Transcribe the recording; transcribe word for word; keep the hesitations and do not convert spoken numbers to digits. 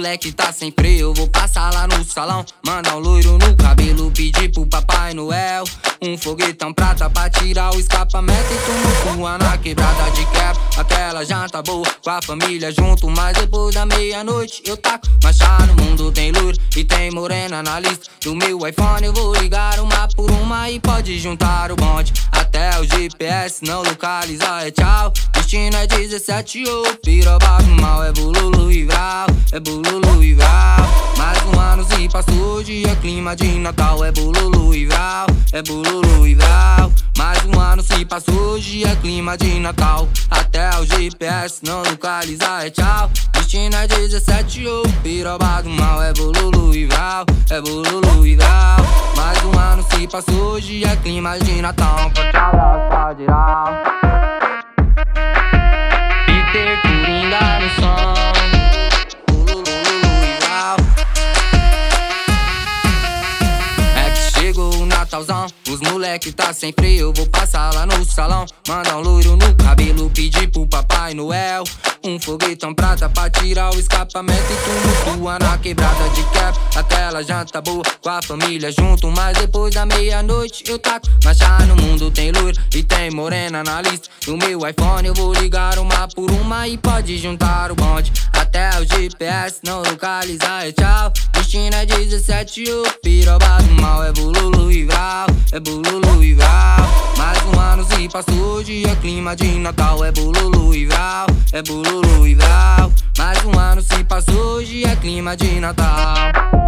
moleque tá sem freio, eu vou passar lá no salão, mandar um loiro no cabelo, pedir pro Papai Noel um foguetão prata pra tirar o escapamento e tu no na quebrada de quebra. Aquela janta boa com a família junto, mas depois da meia-noite eu taco marcha no mundo. Tem loiro e tem morena na lista do meu iPhone, eu vou ligar uma por uma e pode juntar o bonde. Até o G P S não localiza, é tchau. Destino é dezessete, ô oh, piroba do mal. É bululu e vral, é bululu e vral. Mais um ano se passou, hoje é clima de Natal. É bululu e vral, é bululu e vral. Mais um ano se passou, hoje é clima de Natal. Até o G P S não localiza, é tchau. Destino é dezessete, ô oh, piroba do mal. É bululu e vral, é bululu e vral. Mais um ano se passou, hoje é clima de Natal. Pra geral, Peter Coringa no som. É que chegou o Natalzão, os moleque tá sem freio, eu vou passar lá no salão, mandar um loiro no cabelo, pedir pro Papai Noel um foguetão prata pra tirar o escapamento e tu tua na quebrada de quebra. Aquela janta boa com a família junto, mas depois da meia-noite eu taco marcha no mundo. Tem loiro e tem morena na lista do meu iPhone, eu vou ligar uma por uma e pode juntar o bonde. Até o G P S não localiza, é tchau. Destino é dezessete, o piroba do mal. É bululu e vral, é bululu e vral. Mais um ano se passou, hoje é clima de Natal. É bululu e vral, é bululu e vral. Mais um ano se passou, hoje é clima de Natal.